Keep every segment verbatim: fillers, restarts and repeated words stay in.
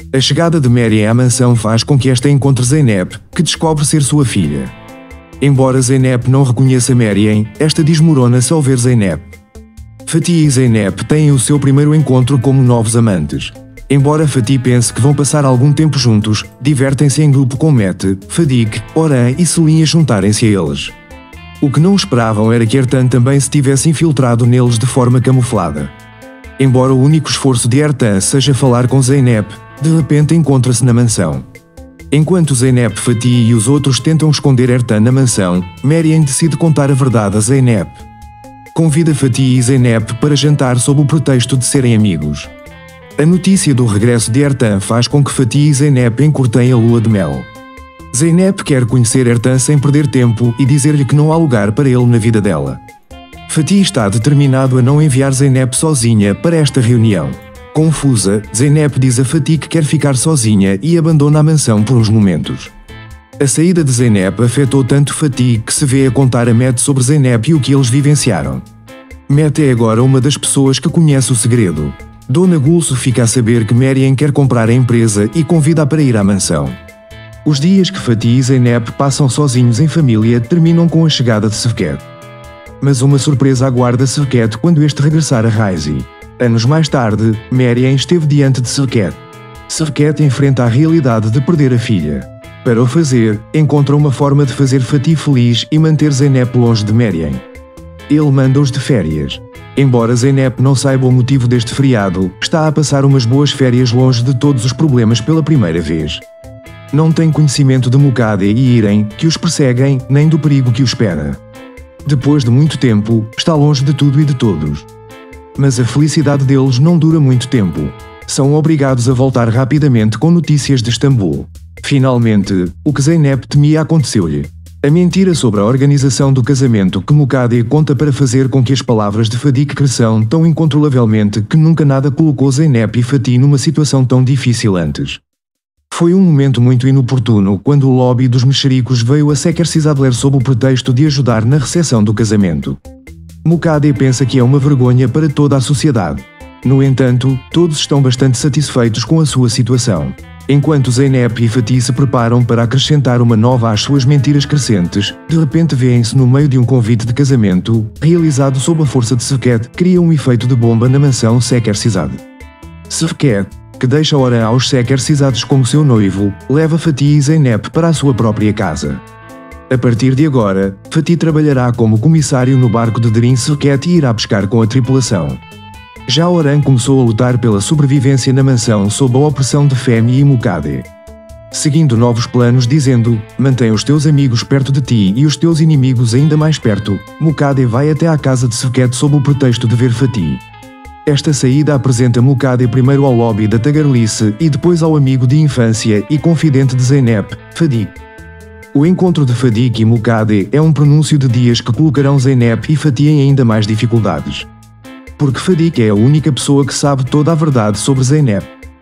A chegada de Mariam à mansão faz com que esta encontre Zeynep, que descobre ser sua filha. Embora Zeynep não reconheça Mariam, esta desmorona-se ao ver Zeynep. Fatih e Zeynep têm o seu primeiro encontro como novos amantes. Embora Fatih pense que vão passar algum tempo juntos, divertem-se em grupo com Mete, Fadik, Oran e Selim a juntarem-se a eles. O que não esperavam era que Ertan também se tivesse infiltrado neles de forma camuflada. Embora o único esforço de Ertan seja falar com Zeynep, de repente encontra-se na mansão. Enquanto Zeynep, Fatih e os outros tentam esconder Ertan na mansão, Mariam decide contar a verdade a Zeynep. Convida Fatih e Zeynep para jantar sob o pretexto de serem amigos. A notícia do regresso de Ertan faz com que Fatih e Zeynep encurtem a lua de mel. Zeynep quer conhecer Ertan sem perder tempo e dizer-lhe que não há lugar para ele na vida dela. Fatih está determinado a não enviar Zeynep sozinha para esta reunião. Confusa, Zeynep diz a Fatih que quer ficar sozinha e abandona a mansão por uns momentos. A saída de Zeynep afetou tanto Fatih que se vê a contar a Mete sobre Zeynep e o que eles vivenciaram. Mete é agora uma das pessoas que conhece o segredo. Dona Gulso fica a saber que Mariam quer comprar a empresa e convida-a para ir à mansão. Os dias que Fatih e Zeynep passam sozinhos em família terminam com a chegada de Şevket. Mas uma surpresa aguarda Şevket quando este regressar a Raisi. Anos mais tarde, Mariam esteve diante de Şevket. Şevket enfrenta a realidade de perder a filha. Para o fazer, encontra uma forma de fazer Fatih feliz e manter Zeynep longe de Mariam. Ele manda-os de férias. Embora Zeynep não saiba o motivo deste feriado, está a passar umas boas férias longe de todos os problemas pela primeira vez. Não tem conhecimento de Mukade e Irem, que os perseguem, nem do perigo que o espera. Depois de muito tempo, está longe de tudo e de todos. Mas a felicidade deles não dura muito tempo. São obrigados a voltar rapidamente com notícias de Istambul. Finalmente, o que Zeynep temia aconteceu-lhe. A mentira sobre a organização do casamento que Mukade conta para fazer com que as palavras de Fadik cresçam tão incontrolavelmente que nunca nada colocou Zeynep e Fatih numa situação tão difícil antes. Foi um momento muito inoportuno quando o lobby dos mexericos veio a Şekercizadler sob o pretexto de ajudar na recepção do casamento. Mukade pensa que é uma vergonha para toda a sociedade. No entanto, todos estão bastante satisfeitos com a sua situação. Enquanto Zeynep e Fatih se preparam para acrescentar uma nova às suas mentiras crescentes, de repente vêem-se no meio de um convite de casamento, realizado sob a força de Şevket, cria um efeito de bomba na mansão Şekercizade. Şevket, que deixa Oran aos Şekercizados como seu noivo, leva Fatih e Zeynep para a sua própria casa. A partir de agora, Fatih trabalhará como comissário no barco de Derin Şevket e irá pescar com a tripulação. Já Oran começou a lutar pela sobrevivência na mansão sob a opressão de Fehmi e Mukade. Seguindo novos planos dizendo, mantém os teus amigos perto de ti e os teus inimigos ainda mais perto, Mukade vai até à casa de Şevket sob o pretexto de ver Fatih. Esta saída apresenta Mukade primeiro ao lobby da Tagarlice e depois ao amigo de infância e confidente de Zeynep, Fadik. O encontro de Fadik e Mukade é um prenúncio de dias que colocarão Zeynep e Fatih em ainda mais dificuldades. Porque Fadik é a única pessoa que sabe toda a verdade sobre Zeynep.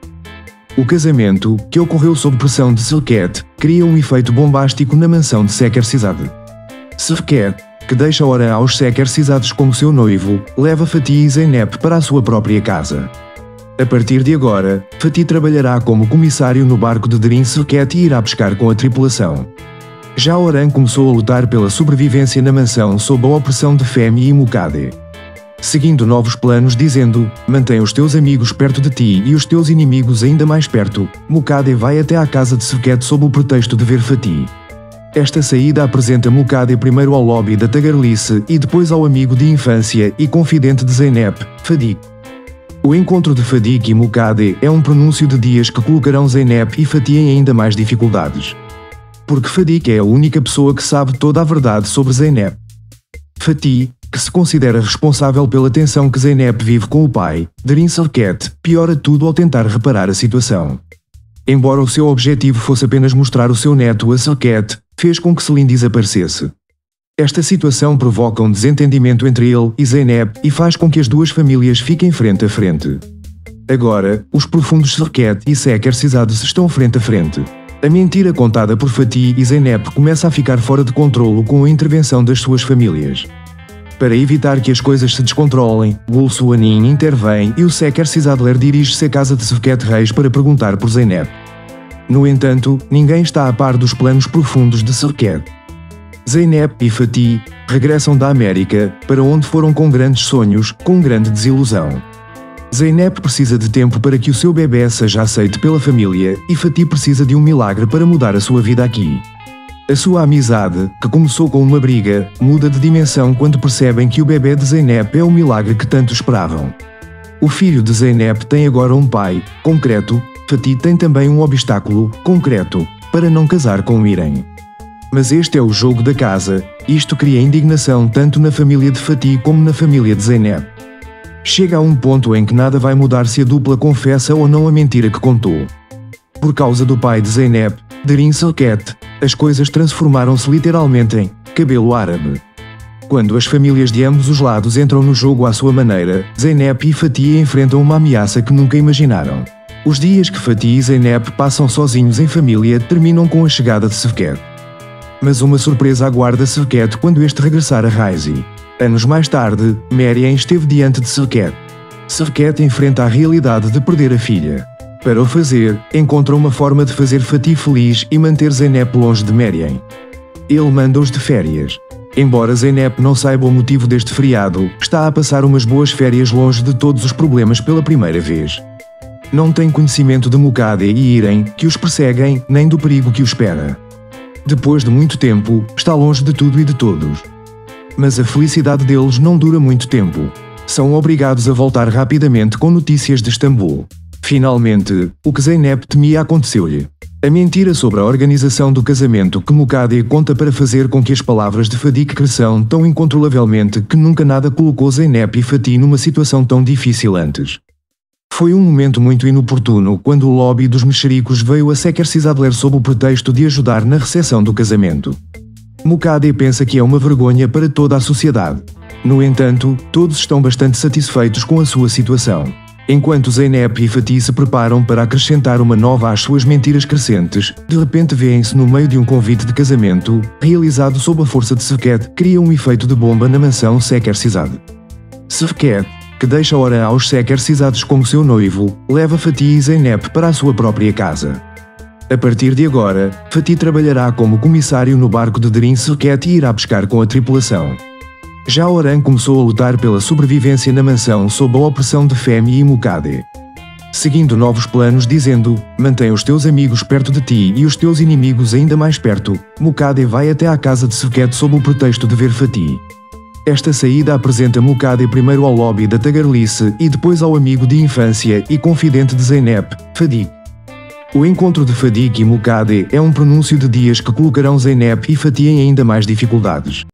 O casamento, que ocorreu sob pressão de Şevket, cria um efeito bombástico na mansão de Şekercizade. Şevket, que deixa Oran aos Şekercizados como seu noivo, leva Fatih e Zeynep para a sua própria casa. A partir de agora, Fatih trabalhará como comissário no barco de Derin Şevket e irá pescar com a tripulação. Já Oran começou a lutar pela sobrevivência na mansão sob a opressão de Fehmi e Mukade. Seguindo novos planos dizendo, mantém os teus amigos perto de ti e os teus inimigos ainda mais perto, Mukade vai até à casa de Şevket sob o pretexto de ver Fatih. Esta saída apresenta Mukade primeiro ao lobby da Tagarlice e depois ao amigo de infância e confidente de Zeynep, Fadik. O encontro de Fadik e Mukade é um prenúncio de dias que colocarão Zeynep e Fatih em ainda mais dificuldades. Porque Fadik é a única pessoa que sabe toda a verdade sobre Zeynep. Fatih, que se considera responsável pela tensão que Zeynep vive com o pai, Derin Şevket, piora tudo ao tentar reparar a situação. Embora o seu objetivo fosse apenas mostrar o seu neto a Şevket, fez com que Selim desaparecesse. Esta situação provoca um desentendimento entre ele e Zeynep e faz com que as duas famílias fiquem frente a frente. Agora, os profundos Şevket e Şekercizados estão frente a frente. A mentira contada por Fatih e Zeynep começa a ficar fora de controlo com a intervenção das suas famílias. Para evitar que as coisas se descontrolem, Gulsuanin intervém e o Şekercizadler dirige-se à casa de Şevket Reis para perguntar por Zeynep. No entanto, ninguém está a par dos planos profundos de Şevket. Zeynep e Fatih regressam da América, para onde foram com grandes sonhos, com grande desilusão. Zeynep precisa de tempo para que o seu bebê seja aceito pela família e Fatih precisa de um milagre para mudar a sua vida aqui. A sua amizade, que começou com uma briga, muda de dimensão quando percebem que o bebê de Zeynep é o milagre que tanto esperavam. O filho de Zeynep tem agora um pai, concreto. Fatih tem também um obstáculo, concreto, para não casar com Irem. Mas este é o jogo da casa. Isto cria indignação tanto na família de Fatih como na família de Zeynep. Chega a um ponto em que nada vai mudar se a dupla confessa ou não a mentira que contou. Por causa do pai de Zeynep, Derin Şevket, as coisas transformaram-se literalmente em cabelo árabe. Quando as famílias de ambos os lados entram no jogo à sua maneira, Zeynep e Fatih enfrentam uma ameaça que nunca imaginaram. Os dias que Fatih e Zeynep passam sozinhos em família terminam com a chegada de Şevket. Mas uma surpresa aguarda Şevket quando este regressar a Raisi. Anos mais tarde, Meryem esteve diante de Şevket. Şevket enfrenta a realidade de perder a filha. Para o fazer, encontra uma forma de fazer Fatih feliz e manter Zeynep longe de Meryem. Ele manda-os de férias. Embora Zeynep não saiba o motivo deste feriado, está a passar umas boas férias longe de todos os problemas pela primeira vez. Não tem conhecimento de Mukade e Irem, que os perseguem, nem do perigo que o espera. Depois de muito tempo, está longe de tudo e de todos. Mas a felicidade deles não dura muito tempo. São obrigados a voltar rapidamente com notícias de Istambul. Finalmente, o que Zeynep temia aconteceu-lhe. A mentira sobre a organização do casamento que Mukade conta para fazer com que as palavras de Fatih cresçam tão incontrolavelmente que nunca nada colocou Zeynep e Fatih numa situação tão difícil antes. Foi um momento muito inoportuno quando o lobby dos mexericos veio a Şekercizadler sob o pretexto de ajudar na recepção do casamento. Mukade pensa que é uma vergonha para toda a sociedade. No entanto, todos estão bastante satisfeitos com a sua situação. Enquanto Zeynep e Fatih se preparam para acrescentar uma nova às suas mentiras crescentes, de repente vêem-se no meio de um convite de casamento, realizado sob a força de Şevket, cria um efeito de bomba na mansão Şekercizade. Şevket, que deixa Orhan aos Şekercizados como seu noivo, leva Fatih e Zeynep para a sua própria casa. A partir de agora, Fatih trabalhará como comissário no barco de Derin Şevket e irá pescar com a tripulação. Já Orhan começou a lutar pela sobrevivência na mansão sob a opressão de Fehmi e Mukade. Seguindo novos planos dizendo, mantém os teus amigos perto de ti e os teus inimigos ainda mais perto, Mukade vai até à casa de Şevket sob o pretexto de ver Fatih. Esta saída apresenta Mukade primeiro ao lobby da Tagarlice e depois ao amigo de infância e confidente de Zeynep, Fatih. O encontro de Fatih e Mukade é um pronúncio de dias que colocarão Zeynep e Fatih em ainda mais dificuldades.